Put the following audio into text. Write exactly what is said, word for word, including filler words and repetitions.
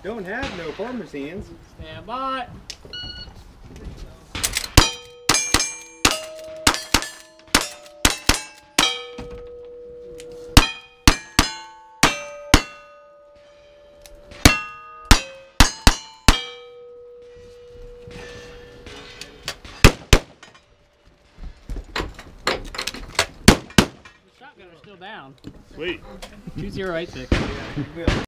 Don't have no farmer's hands. Stand by. Shotgun are still down. Sweet. two zero eight six. Yeah,